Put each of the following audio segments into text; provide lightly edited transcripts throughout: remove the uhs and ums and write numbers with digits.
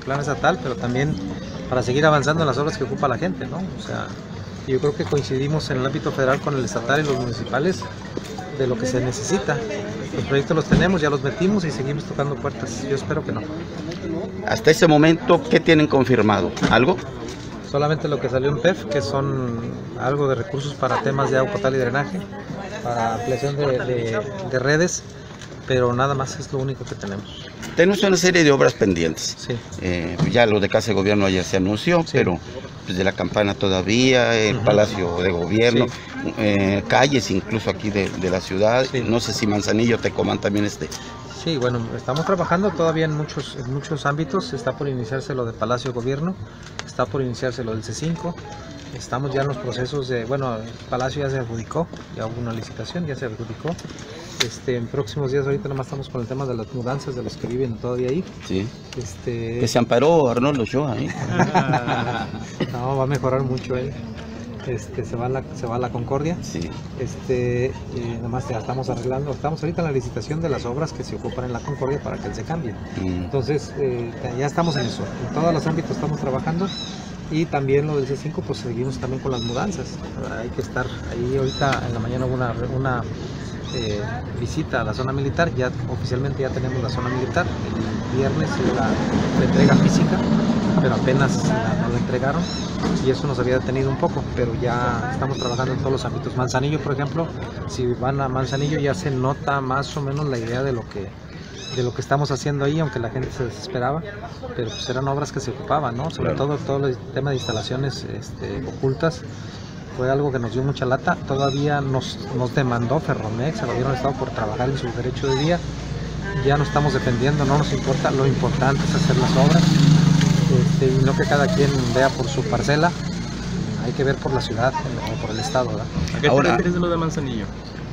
plan estatal, pero también para seguir avanzando en las obras que ocupa la gente, ¿no? O sea, yo creo que coincidimos en el ámbito federal con el estatal y los municipales de lo que se necesita. Los proyectos los tenemos, ya los metimos y seguimos tocando puertas. Yo espero que no. Hasta ese momento, ¿qué tienen confirmado? ¿Algo? Solamente lo que salió en PEF, que son algo de recursos para temas de agua potable y drenaje, para ampliación de redes, pero nada más es lo único que tenemos. Tenemos una serie de obras pendientes. Sí. Ya lo de Casa de Gobierno ya se anunció, sí, pero pues, de la Campana todavía, el Palacio de Gobierno, sí, calles incluso aquí de la ciudad. Sí. No sé si Manzanillo, Tecomán también esté. Sí, bueno, estamos trabajando todavía en muchos ámbitos. Está por iniciarse lo de Palacio de Gobierno, está por iniciarse lo del C5. Estamos ya en los procesos de, bueno, el Palacio ya se adjudicó, ya hubo una licitación, ya se adjudicó. En próximos días, ahorita nomás estamos con el tema de las mudanzas de los que viven todavía ahí. Sí. Que se amparó Arnoldo Ochoa, ¿eh? No, va a mejorar mucho él. Se va a la Concordia. Sí. Nomás ya estamos arreglando, estamos ahorita en la licitación de las obras que se ocupan en la Concordia para que él se cambie. Entonces, ya estamos en eso. En todos los ámbitos estamos trabajando. Y también lo del C5, pues seguimos también con las mudanzas. Hay que estar ahí. Ahorita en la mañana hubo una visita a la zona militar. Ya oficialmente ya tenemos la zona militar. El viernes la entrega física, pero apenas no la entregaron y eso nos había detenido un poco, pero ya estamos trabajando en todos los ámbitos. Manzanillo, por ejemplo, si van a Manzanillo ya se nota más o menos la idea de lo que estamos haciendo ahí, aunque la gente se desesperaba, pero pues eran obras que se ocupaban, ¿no? Sobre todo el tema de instalaciones ocultas. Fue algo que nos dio mucha lata. Todavía nos demandó Ferromex, el gobierno del estado, por trabajar en su derecho de vía. Ya no estamos defendiendo, no nos importa, lo importante es hacer las obras, y no que cada quien vea por su parcela. Hay que ver por la ciudad o por el estado, ¿verdad? ¿A qué te refieres de lo de Manzanillo?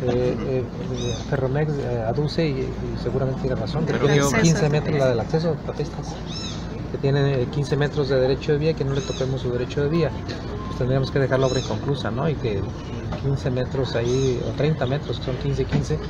Ferromex aduce y seguramente tiene razón, que tiene 15 metros la del acceso, Papistas, que tiene 15 metros de derecho de vía, que no le toquemos su derecho de vía. Pues tendríamos que dejar la obra inconclusa, ¿no? Y que 15 metros ahí, o 30 metros, que son 15 y 15,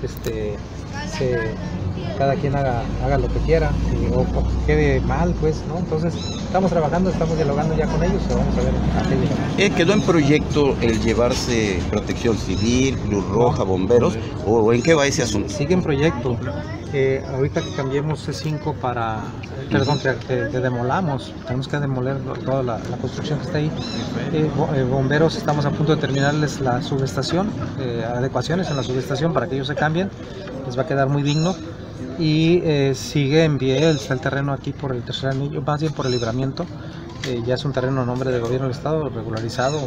cada quien haga lo que quiera, o quede mal, pues, ¿no? Entonces, estamos trabajando, estamos dialogando ya con ellos, vamos a ver a qué llegamos. ¿Quedó en proyecto el llevarse Protección Civil, Cruz Roja, bomberos, o en qué va ese asunto? Sigue en proyecto. Ahorita que cambiemos C5 para, perdón, que demolamos, tenemos que demoler toda la construcción que está ahí. Bomberos, estamos a punto de terminarles la subestación, adecuaciones en la subestación para que ellos se cambien, les va a quedar muy digno. Y sigue en pie, está el terreno aquí por el tercer anillo, más bien por el libramiento. Ya es un terreno a nombre del gobierno del estado, regularizado.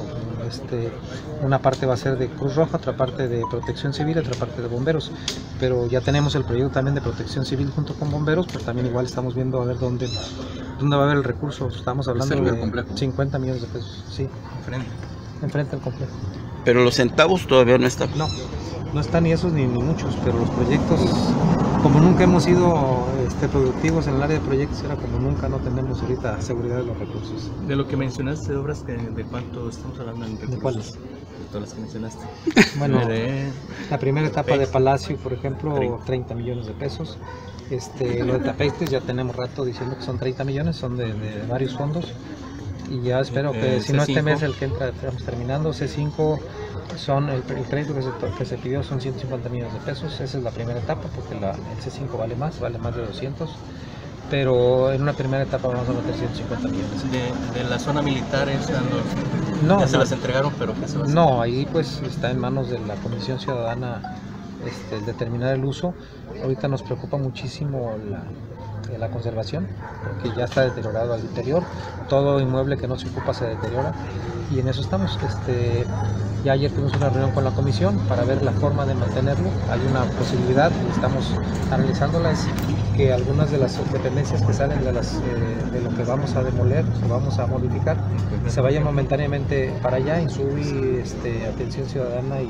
Una parte va a ser de Cruz Roja, otra parte de Protección Civil, otra parte de bomberos. Pero ya tenemos el proyecto también de Protección Civil junto con bomberos, pero también igual estamos viendo a ver dónde va a haber el recurso. Estamos hablando de 50 millones de pesos. Sí. Enfrente del complejo. Pero los centavos todavía no están. No están ni esos ni muchos, pero los proyectos, como nunca hemos sido productivos en el área de proyectos, era como nunca, no tenemos ahorita seguridad de los recursos. De lo que mencionaste de obras, ¿de cuánto estamos hablando en recursos? ¿De cuáles? De todas las que mencionaste. Bueno, la primera etapa de Palacio, por ejemplo, 30 millones de pesos. Lo de Tapestes ya tenemos rato diciendo que son 30 millones, son de varios fondos. Y ya espero que, si no este mes, el que entra, estamos terminando. C5 son el crédito que se pidió son 150 millones de pesos. Esa es la primera etapa, porque el C5 vale más de 200. Pero en una primera etapa vamos a meter 150 millones. De la zona militar, ya se las entregaron, pero ¿qué se va a hacer? No, ahí pues está en manos de la Comisión Ciudadana el determinar el uso. Ahorita nos preocupa muchísimo la conservación, porque ya está deteriorado al interior, todo inmueble que no se ocupa se deteriora, y en eso estamos. Ya ayer tuvimos una reunión con la comisión para ver la forma de mantenerlo. Hay una posibilidad, y estamos analizándola, es que algunas de las dependencias que salen de lo que vamos a demoler o vamos a modificar se vayan momentáneamente para allá, en SUBI, atención ciudadana,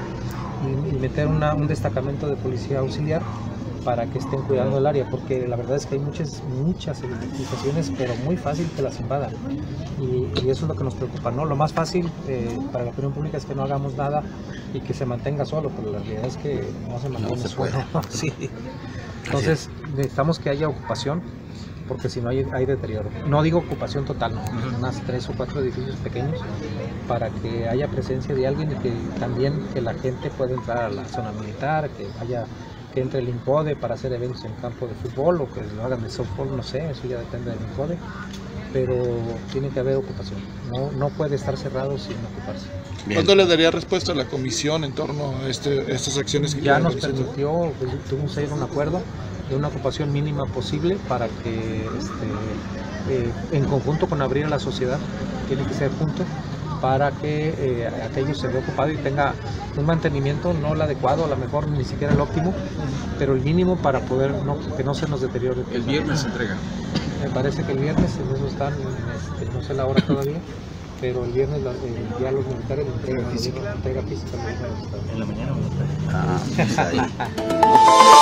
y meter un destacamento de policía auxiliar para que estén cuidando el área, porque la verdad es que hay muchas edificaciones, pero muy fácil que las invadan, y eso es lo que nos preocupa, ¿no? Lo más fácil para la opinión pública es que no hagamos nada y que se mantenga solo, pero la realidad es que no se mantiene solo. Sí. Entonces necesitamos que haya ocupación. porque si no hay deterioro. No digo ocupación total, no, unas 3 o 4 edificios pequeños para que haya presencia de alguien y que también que la gente pueda entrar a la zona militar, que entre el INCODE para hacer eventos en campo de fútbol o que lo hagan de softball, no sé, eso ya depende del INCODE, pero tiene que haber ocupación, no puede estar cerrado sin ocuparse. Bien. ¿Cuándo le daría respuesta a la comisión en torno a estas acciones que ya nos permitió, tuvimos ahí un acuerdo de una ocupación mínima posible para que en conjunto con abrir a la sociedad, tiene que ser junto, para que aquello se vea ocupado y tenga un mantenimiento, no el adecuado, a lo mejor ni siquiera el óptimo, pero el mínimo para poder que no se nos deteriore. El viernes se entrega. Me parece que el viernes, en eso están, no sé la hora todavía, pero el viernes ya los militares entrega física. En la mañana o en la tarde. Pues ahí.